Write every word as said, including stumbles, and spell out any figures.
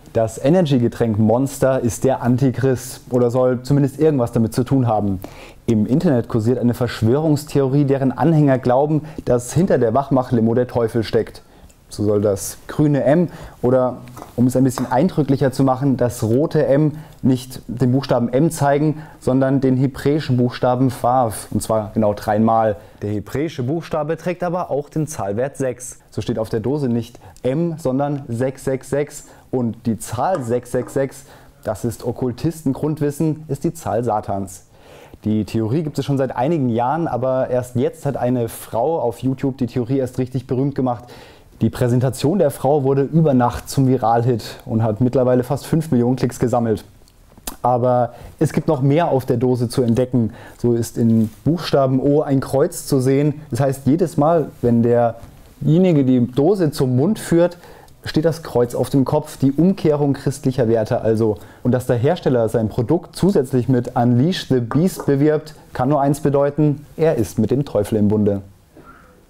Das Energy-Getränk Monster ist der Antichrist oder soll zumindest irgendwas damit zu tun haben. Im Internet kursiert eine Verschwörungstheorie, deren Anhänger glauben, dass hinter der Wachmach-Limo der Teufel steckt. So soll das grüne M oder, um es ein bisschen eindrücklicher zu machen, das rote M nicht den Buchstaben M zeigen, sondern den hebräischen Buchstaben Vav, und zwar genau dreimal. Der hebräische Buchstabe trägt aber auch den Zahlwert sechs. So steht auf der Dose nicht M, sondern sechs sechs sechs. Und die Zahl sechs sechs sechs, das ist Okkultistengrundwissen, ist die Zahl Satans. Die Theorie gibt es schon seit einigen Jahren, aber erst jetzt hat eine Frau auf YouTube die Theorie erst richtig berühmt gemacht. Die Präsentation der Frau wurde über Nacht zum Viralhit und hat mittlerweile fast fünf Millionen Klicks gesammelt. Aber es gibt noch mehr auf der Dose zu entdecken. So ist in Buchstaben O ein Kreuz zu sehen. Das heißt, jedes Mal, wenn derjenige die Dose zum Mund führt, steht das Kreuz auf dem Kopf, die Umkehrung christlicher Werte also. Und dass der Hersteller sein Produkt zusätzlich mit Unleash the Beast bewirbt, kann nur eins bedeuten: er ist mit dem Teufel im Bunde.